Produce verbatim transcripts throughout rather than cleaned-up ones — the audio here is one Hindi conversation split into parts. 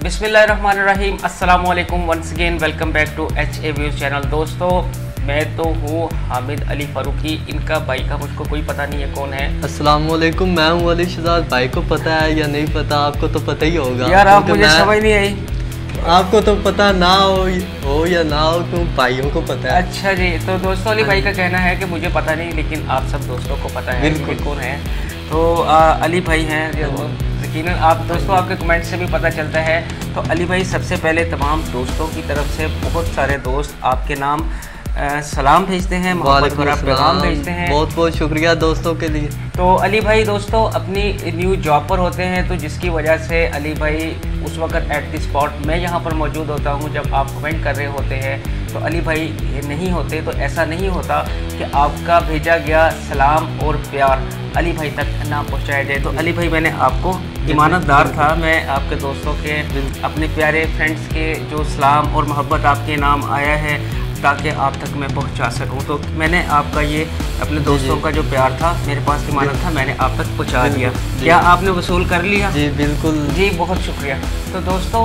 बिस्मिल्लाहिर्रहमानिर्रहीम, अस्सलाम वालेकुम, once again welcome back to H A views channel. दोस्तों, मैं तो हूँ हामिद अली फ़ारूकी, इनका भाई का मुझको कोई पता नहीं है कौन है। अस्सलाम वालेकुम, मैं हूँ अली शहजाद। भाई को पता है या नहीं पता? आपको तो पता ही होगा यार, आप मुझे समझ नहीं आई। आपको तो पता ना हो हो या ना हो, क्यों भाइयों को पता है। अच्छा जी, तो दोस्तों अली भाई का कहना है कि मुझे पता नहीं, लेकिन आप सब दोस्तों को पता है कि कौन है। तो आ, अली भाई हैं, यकीनन आप दोस्तों आपके कमेंट से भी पता चलता है। तो अली भाई, सबसे पहले तमाम दोस्तों की तरफ से बहुत सारे दोस्त आपके नाम आ, सलाम भेजते हैं, मोहब्बत भरा पैगाम भेजते हैं। बहुत बहुत शुक्रिया दोस्तों के लिए। तो अली भाई दोस्तों अपनी न्यू जॉब पर होते हैं, तो जिसकी वजह से अली भाई उस वक्त एट द स्पॉट मैं यहाँ पर मौजूद होता हूँ जब आप कमेंट कर रहे होते हैं। तो अली भाई नहीं होते तो ऐसा नहीं होता कि आपका भेजा गया सलाम और प्यार अली भाई तक ना पहुँचाया जाए। तो अली भाई, मैंने आपको ईमानतदार था, मैं आपके दोस्तों के, अपने प्यारे फ्रेंड्स के जो सलाम और मोहब्बत आपके नाम आया है ताकि आप तक मैं पहुंचा सकूं, तो मैंने आपका ये अपने दोस्तों का जो प्यार था, मेरे पास ईमानत था, मैंने आप तक पहुंचा दिया। क्या आपने वसूल कर लिया? जी बिल्कुल जी, बहुत शुक्रिया। तो दोस्तों,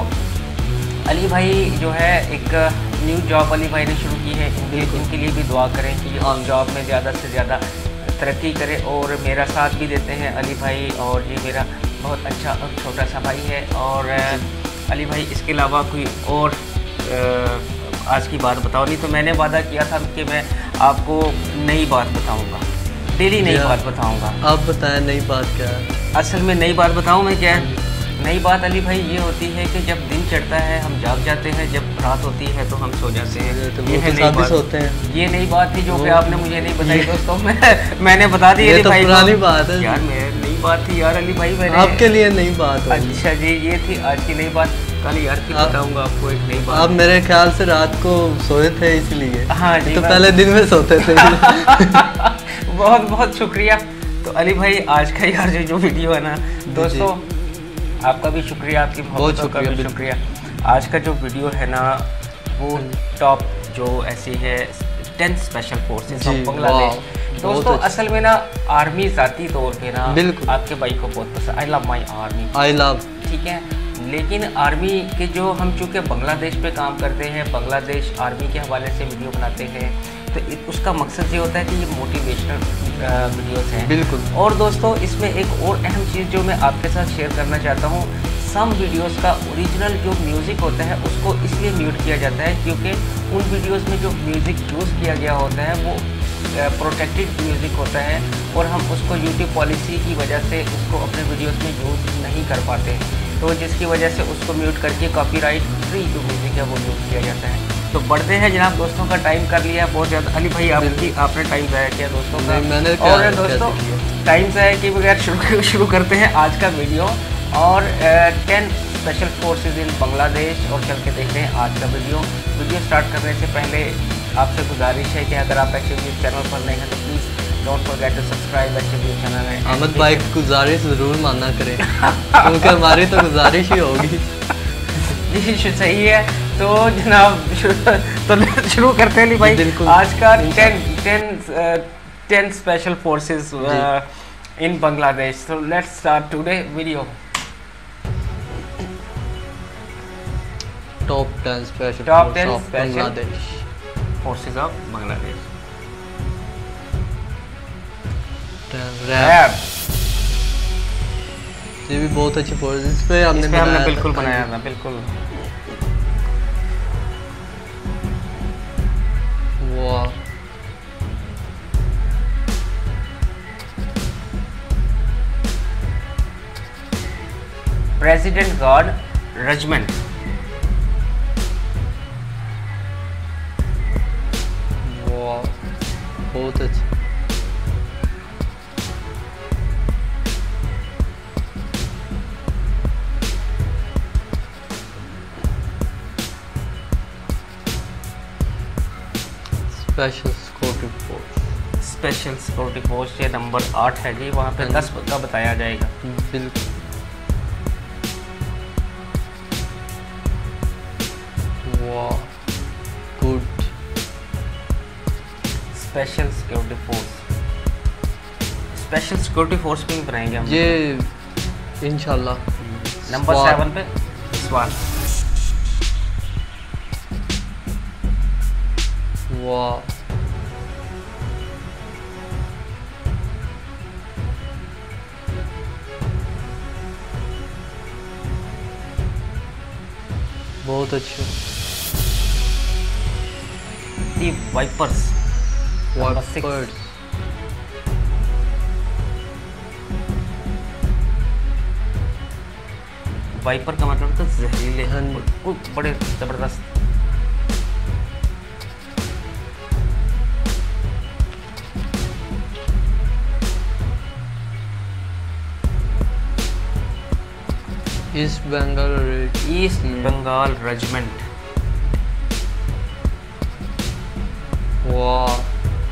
अली भाई जो है एक न्यू जॉब अली भाई ने शुरू की है, इनके इनके लिए भी दुआ करें कि ये जॉब में ज़्यादा से ज़्यादा तरक्की करे। और मेरा साथ भी देते हैं अली भाई, और ये मेरा बहुत अच्छा और छोटा सा भाई है। और अली भाई, इसके अलावा कोई और आ, आज की बात बताओ। नहीं तो मैंने वादा किया था कि मैं आपको नई बात बताऊंगा, डेली नई बात बताऊंगा। आप बताएं नई बात क्या है? असल में नई बात बताऊं मैं क्या है? नई बात अली भाई ये होती है कि जब दिन चढ़ता है हम जाग जाते हैं, जब रात होती है तो हम सो जाते हैं। तो ये है नई बात होते हैं। ये नई बात थी जो कि आपने मुझे नहीं बताई दोस्तों। मैं मैंने बता दी अली भाई। पुरानी बात है यार, मेरी नई बात थी यार अली भाई, मैंने आपके लिए नई बात। अच्छा जी, ये थी आज की नई बात। कल यार की बताऊंगा आपको एक नई बात। आप मेरे ख्याल से रात को सोए थे इसलिए। हाँ जी, तो पहले दिन में सोते थे। बहुत बहुत शुक्रिया। तो अली भाई, आज का यार जो जो वीडियो है ना दोस्तों, आपका भी शुक्रिया, आपकी मोहब्बतों का भी शुक्रिया। आज का जो वीडियो है ना, वो टॉप जो ऐसी है tenth special forces of Bangladesh. दोस्तों, असल में ना आर्मी ज़ाती तौर पे ना आपके भाई को बहुत पसंद। I love my army, I love, ठीक है। लेकिन आर्मी के जो हम चूँकि बांग्लादेश पे काम करते हैं, बांग्लादेश आर्मी के हवाले से वीडियो बनाते हैं, तो उसका मकसद ये होता है कि ये मोटिवेशनल वीडियोस हैं। बिल्कुल। और दोस्तों, इसमें एक और अहम चीज़ जो मैं आपके साथ शेयर करना चाहता हूँ, सम वीडियोस का ओरिजिनल जो म्यूज़िक होता है उसको इसलिए म्यूट किया जाता है क्योंकि उन वीडियोस में जो म्यूज़िक यूज़ किया गया होता है वो प्रोटेक्टेड म्यूज़िक होता है, और हम उसको यूट्यूब पॉलिसी की वजह से उसको अपने वीडियोस में यूज़ नहीं कर पाते, तो जिसकी वजह से उसको म्यूट करके कॉपीराइट फ्री जो म्यूज़िक है वो यूज़ किया जाता है। तो बढ़ते हैं जनाब, दोस्तों का टाइम कर लिया बहुत ज़्यादा। अली भाई, आपकी आपने टाइम ज़ाया किया दोस्तों का। मैंने और दोस्तों, टाइम ज़ाया के बगैर शुरू शुरू करते हैं आज का वीडियो। और ten special forces in Bangladesh, और चल के देखते हैं आज का वीडियो। वीडियो स्टार्ट करने से पहले आपसे गुजारिश है कि अगर आप एच ए व्यूज़ चैनल पर नहीं हैं तो please don't forget to subscribe H A views channel है। अहमद भाई की गुजारिश ज़रूर मानना करें क्योंकि हमारी तो गुजारिश ही होगी। जी सही है। तो जनाब, तो शुरू करते हैं भाई आज का ten ten ten special forces in Bangladesh. तो let's start today video. Top ten special top ten special forces of Bangladesh. रैप, ये भी बहुत अच्छी फोर्स, इस पे हमने इस पे हमने बिल्कुल बनाया था, बिल्कुल। वाह, प्रेसिडेंट गार्ड रेजिमेंट। वाह, बहुत अच्छा। Special security force, special security force ये नंबर आठ है जी, वहाँ पे दस का बताया जाएगा। बिल्कुल। वाह, good. Special security force, special security force भी बनाएंगे हम ये इंशाल्लाह। नंबर सेवन पे स्वान। वाह, बहुत अच्छे। दी वाइपर्स, वाइपर्स, वाइपर का मतलब तो जहरीले, हाँ। वो बड़े जबरदस्त। East Bengal east Bengal regiment. वाह,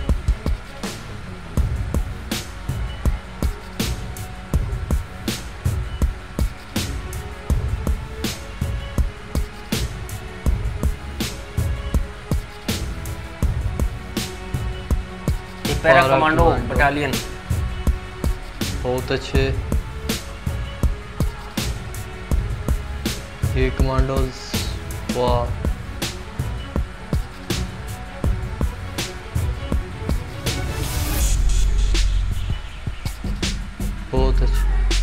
पैरा कमांडो बटालियन। बहुत अच्छे। ये कमांडोज, वाह, बहुत अच्छे।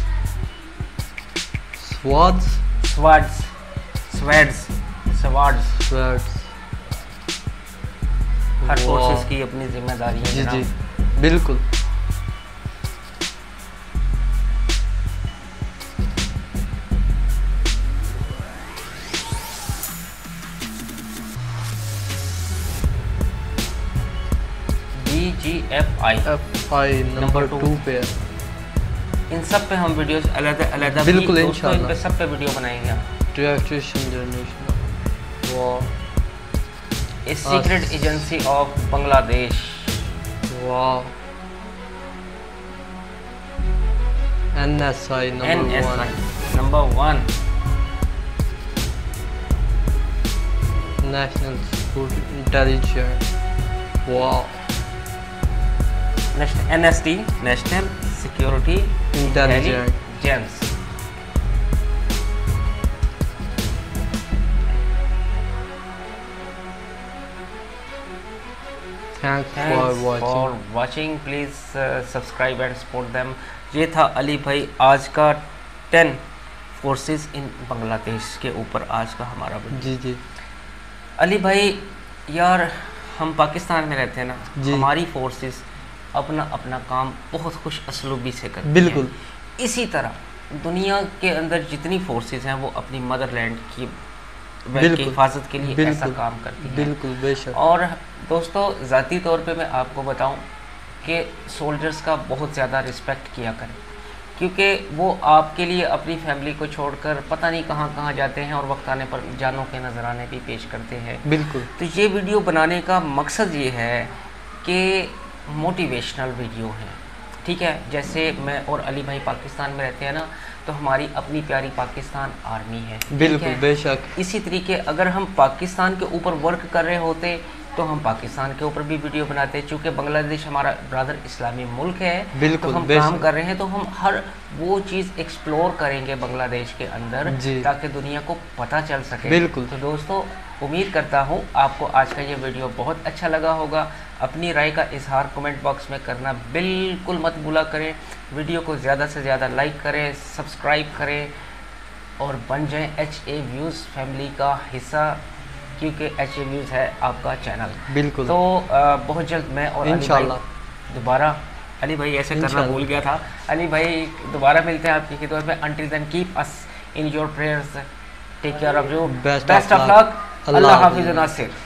स्वाड्स, स्वाड्स, स्वैड्स, स्वाड्स, स्वाड्स, हर वाह। फोर्सेस की अपनी जिम्मेदारी है जी जनाब। जी बिल्कुल। D G F I F I number two पे है। इन सब पे हम वीडियोस अलग अलग बिल्कुल, दोस्तों इन इंशाल्लाह। पे सब पे वीडियो बनाएंगे हम। ट्रैक्शन जनरेशन, वाह, a secret agency of Bangladesh. वाह, N S I N number S one, I number one. National security intelligence, वाह, N S T national security intelligence, intelligence. Thanks for Thanks for watching. watching. Please uh, subscribe and support them. ये था अली भाई आज का टेन फोर्सेस इन बांग्लादेश के ऊपर आज का हमारा वीडियो। जी जी अली भाई यार, हम पाकिस्तान में रहते हैं ना, जी। हमारी फोर्सेस अपना अपना काम बहुत खुश असलूबी से करती हैं। बिल्कुल। इसी तरह दुनिया के अंदर जितनी फोर्सेस हैं वो अपनी मदरलैंड की बिल्कुल, की हिफाजत के लिए ऐसा बिल्कुल, काम करती हैं। बिल्कुल बेशक। और दोस्तों ज़ाती तौर पे मैं आपको बताऊं कि सोल्जर्स का बहुत ज़्यादा रिस्पेक्ट किया करें, क्योंकि वो आपके लिए अपनी फैमिली को छोड़कर पता नहीं कहाँ कहाँ जाते हैं और वक्त आने पर जानों के नजराने भी पेश करते हैं। बिल्कुल। तो ये वीडियो बनाने का मकसद ये है कि मोटिवेशनल वीडियो है, ठीक है। जैसे मैं और अली भाई पाकिस्तान में रहते हैं ना, तो हमारी अपनी प्यारी पाकिस्तान आर्मी है, बिल्कुल बेशक। इसी तरीके अगर हम पाकिस्तान के ऊपर वर्क कर रहे होते तो हम पाकिस्तान के ऊपर भी वीडियो बनाते। चूँकि बांग्लादेश हमारा ब्रदर इस्लामी मुल्क है, बिल्कुल, तो हम बेशक। काम कर रहे हैं तो हम हर वो चीज़ एक्सप्लोर करेंगे बांग्लादेश के अंदर, ताकि दुनिया को पता चल सके। बिल्कुल। तो दोस्तों उम्मीद करता हूँ आपको आज का ये वीडियो बहुत अच्छा लगा होगा। अपनी राय का इजहार कमेंट बॉक्स में करना बिल्कुल मत भूला करें। वीडियो को ज़्यादा से ज़्यादा लाइक करें, सब्सक्राइब करें और बन जाएं एच ए व्यूज़ फैमिली का हिस्सा, क्योंकि एच ए व्यूज़ है आपका चैनल। बिल्कुल। तो आ, बहुत जल्द मैं और अली भाई इंशाल्लाह दोबारा, अली भाई ऐसे करना भूल गया था, अली भाई दोबारा मिलते हैं आपकी खिदमत में। Until then keep us in your prayers, take care of you, best of luck, अल्लाह हाफिज़ नासिर।